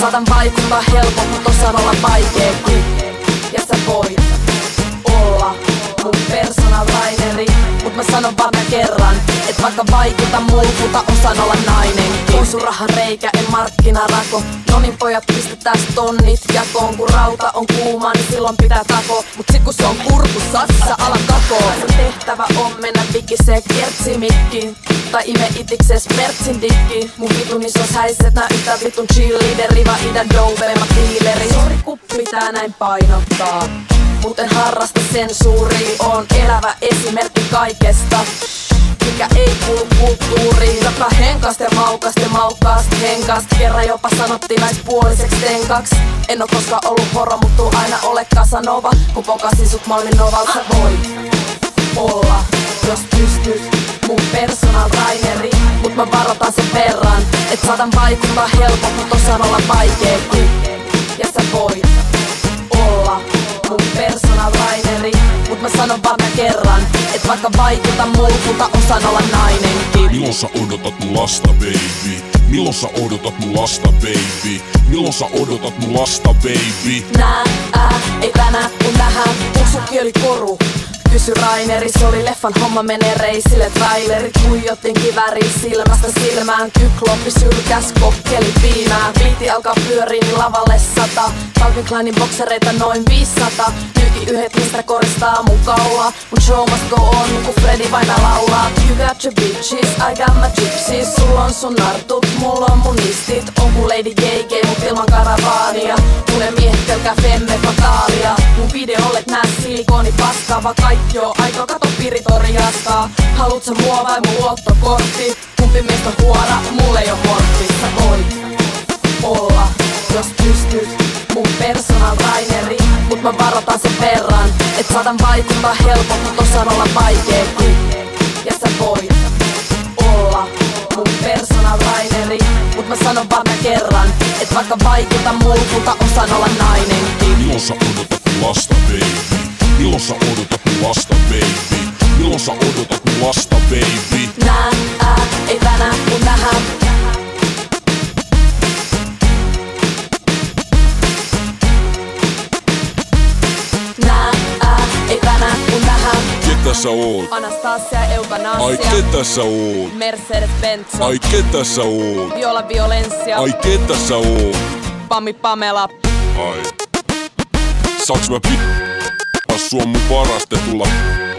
saatan vaikuttaa helpon, mut osaan olla vaikeekin. Ja sä voit olla mun personal traineri, mut mä sanon vaan mä kerran, et vaikka vaikuta mulkulta, osaan olla nainenkin. On sun rahan reikä, en markkinarako. Nonin pojat pistetään tonnit jakoon. Kun rauta on kuuma, niin silloin pitää tako. Mut sit kun se on kurkussa, sä ala kakoo. Sun tehtävä on mennä vikisee kertsimikkiin tai ime itiksees mertsin dikkiin. Mun vitun isos häiset, nää yhtä vitun cheerleaderi, vaan idän dove, mä dealeri. Sori kun pitää näin painottaa, mut en harrasta sensuuria. Oon elävä esimerkki kaikesta, mikä ei kuulu kulttuuriin. Joka henkast ja maukast henkast. Kerran jopa sanottiin naispuoliseksi tenkaks. En oo koskaan ollut horo, mut tuu aina ole Casanova. Kun pokasin sut Malmin Noval, sä voit olla, jos pystyt, mun personal traineri. Mut mä varotan sen verran, et saatan vaikuttaa helpon, mut osaan olla vaikeekin. Ja sä voit olla mun personal traineri, mut mä sanon vaan mä kerran, et vaikka vaikuta mulkulta, osaan olla nainenkin. Milloin sä odotat mun lasta, baby? Milloin sä odotat mun lasta, baby? Milloin sä odotat mun lasta, baby? Ei tänään kun nähdään, usukki oli koru. Kysy Raineri, se oli leffan homma, menee reisille. Trailerit huijottiin kiväri silmästä silmään. Kykloppi sylkäs, kokkeli piimää. Biitti alkaa pyörii, niin lavalle 100. Calvin Kleinin boksereita noin 500. Nyki yhdet, mistä koristaa mun kaulaa. Mun show must go on, niin kun Freddy vaina laulaa. You got your bitches, I got my gypsies. Sulla on sun nartut, mulla on mun istit. On kun Lady JG, mut ilman karavaania. Tulee miehet pelkää femme fataalia. Mun videolle nää silikoni paskaa, vaan kaikki on aika, kato piritori jaskaa. Haluut sä mua vai mun luottokortti? Kumpi meistä on huora, mulle ei oo hortti. Sä voit olla, jos pystyt, mun personal traineri. Mut mä varotan sen verran, et saatan vaikuttaa helpon, mut osaan olla vaikeekin. Ja sä voit olla mun personal traineri, mut mä sanon vaan mä kerran, et vaikka vaikuta mulkulta, osaan olla nainenkin. Milloin sä odotat mun lasta, baby? Milloin sä odotat mun lasta, baby? Milloin sä odotat mun lasta, baby? Ei tänään kun nähdään. Ei tänään kun nähdään. Ketä sä oot? Anastasia, eutanasia. Ai ketä sä oot? Mercedes-Benz. Ai ketä sä oot? Viola Violencia. Ai ketä sä oot? Pammi Pamela. Ai. Saaks mä sua mun varastetulla